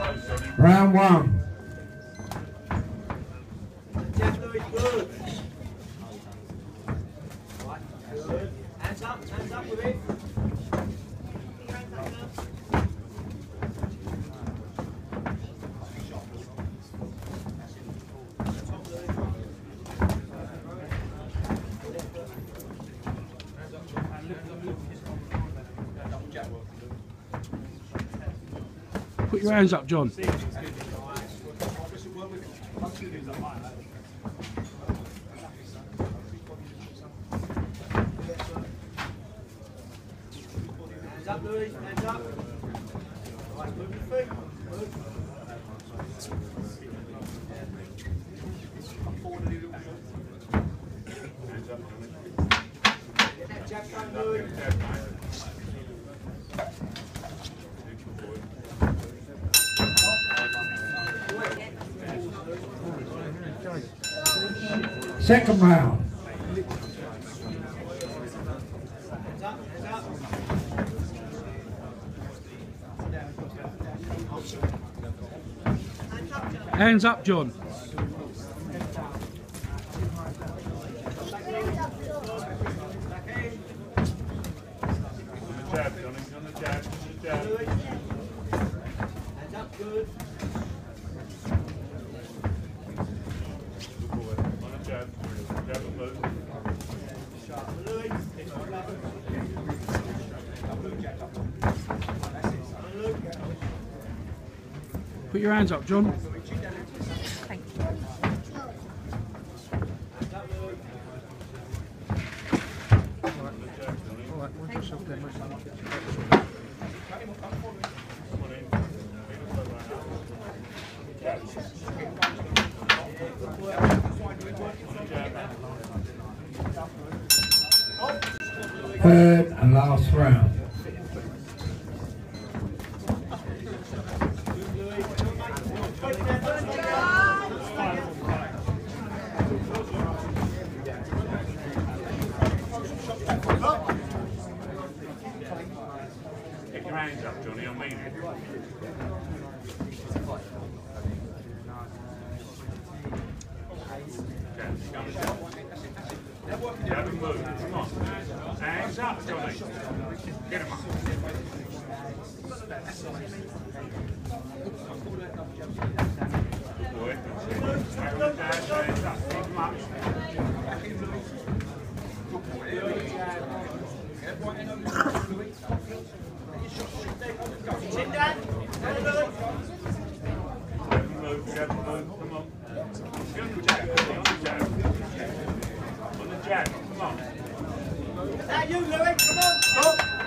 Round one. Good. Hands up with it. Put your hands up, John. Hands up, Louis. Hands up. Right, move your feet. Move. Get that jab going, Louis. Second round. Hands up, hands up. Hands up, John. Hands up, good. Put your hands up, John. Thank you. Third and last round. Get your hands up, Johnny, I mean it. Haven't moved, come on. Hands up, Johnny. Get him up. Good boy. Hands up, keep him up. Chin down. Seven move, come on. Get on the jab, on the jab. On the jab, come on. Is that you, Louis? Come on. Stop.